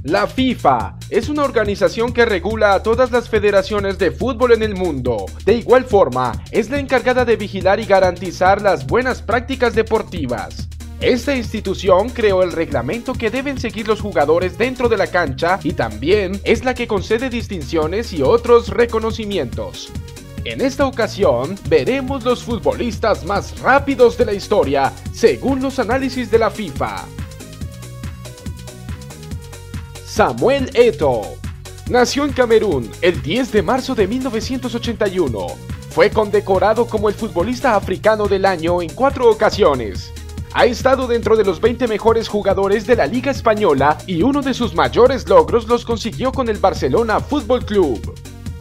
La FIFA es una organización que regula a todas las federaciones de fútbol en el mundo. De igual forma, es la encargada de vigilar y garantizar las buenas prácticas deportivas. Esta institución creó el reglamento que deben seguir los jugadores dentro de la cancha y también es la que concede distinciones y otros reconocimientos. En esta ocasión, veremos los futbolistas más rápidos de la historia, según los análisis de la FIFA. Samuel Eto'o nació en Camerún el 10 de marzo de 1981. Fue condecorado como el futbolista africano del año en 4 ocasiones. Ha estado dentro de los 20 mejores jugadores de la Liga Española y uno de sus mayores logros los consiguió con el Barcelona Fútbol Club.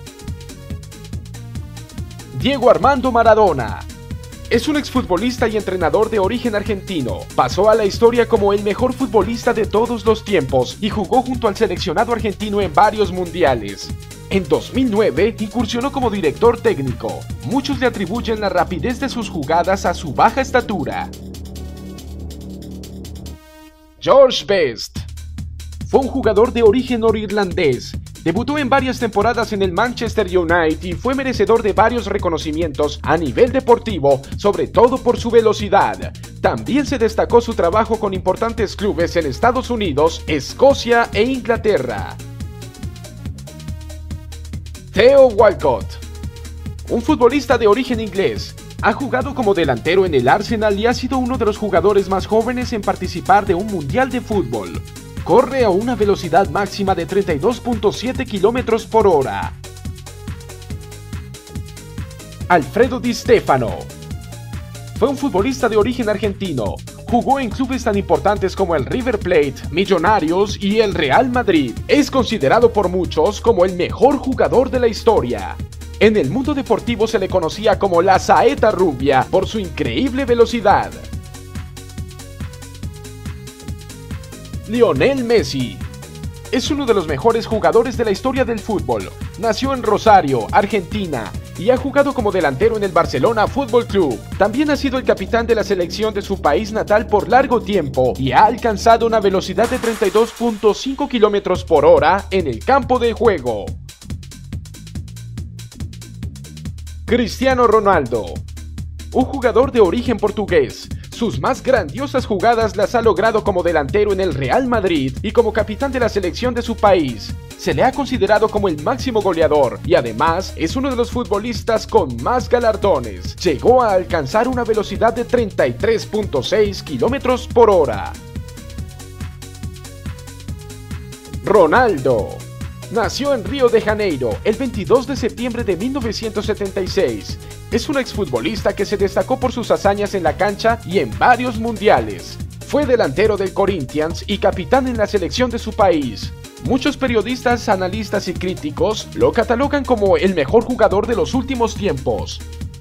Diego Armando Maradona es un exfutbolista y entrenador de origen argentino. Pasó a la historia como el mejor futbolista de todos los tiempos y jugó junto al seleccionado argentino en varios mundiales. En 2009 incursionó como director técnico. Muchos le atribuyen la rapidez de sus jugadas a su baja estatura. George Best fue un jugador de origen norirlandés. Debutó en varias temporadas en el Manchester United y fue merecedor de varios reconocimientos a nivel deportivo, sobre todo por su velocidad. También se destacó su trabajo con importantes clubes en Estados Unidos, Escocia e Inglaterra. Theo Walcott, un futbolista de origen inglés. Ha jugado como delantero en el Arsenal y ha sido uno de los jugadores más jóvenes en participar de un mundial de fútbol. Corre a una velocidad máxima de 32.7 km por hora. Alfredo Di Stéfano fue un futbolista de origen argentino. Jugó en clubes tan importantes como el River Plate, Millonarios y el Real Madrid. Es considerado por muchos como el mejor jugador de la historia. En el mundo deportivo se le conocía como la saeta rubia por su increíble velocidad. Lionel Messi es uno de los mejores jugadores de la historia del fútbol. Nació en Rosario, Argentina, y ha jugado como delantero en el Barcelona Fútbol Club. También ha sido el capitán de la selección de su país natal por largo tiempo y ha alcanzado una velocidad de 32.5 km por hora en el campo de juego. Cristiano Ronaldo, un jugador de origen portugués. Sus más grandiosas jugadas las ha logrado como delantero en el Real Madrid y como capitán de la selección de su país. Se le ha considerado como el máximo goleador y además es uno de los futbolistas con más galardones. Llegó a alcanzar una velocidad de 33.6 km por hora. Ronaldo nació en Río de Janeiro el 22 de septiembre de 1976. Es un exfutbolista que se destacó por sus hazañas en la cancha y en varios mundiales. Fue delantero del Corinthians y capitán en la selección de su país. Muchos periodistas, analistas y críticos lo catalogan como el mejor jugador de los últimos tiempos.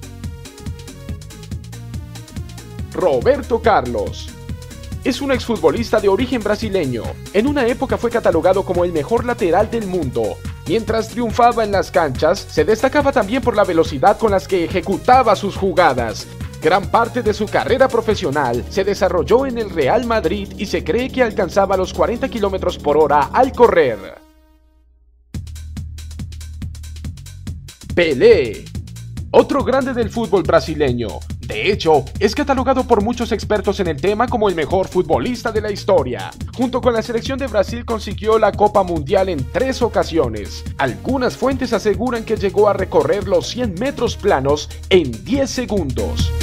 Roberto Carlos es un exfutbolista de origen brasileño. En una época fue catalogado como el mejor lateral del mundo. Mientras triunfaba en las canchas, se destacaba también por la velocidad con las que ejecutaba sus jugadas. Gran parte de su carrera profesional se desarrolló en el Real Madrid y se cree que alcanzaba los 40 km por hora al correr. Pelé, otro grande del fútbol brasileño. De hecho, es catalogado por muchos expertos en el tema como el mejor futbolista de la historia. Junto con la selección de Brasil consiguió la Copa Mundial en 3 ocasiones. Algunas fuentes aseguran que llegó a recorrer los 100 metros planos en 10 segundos.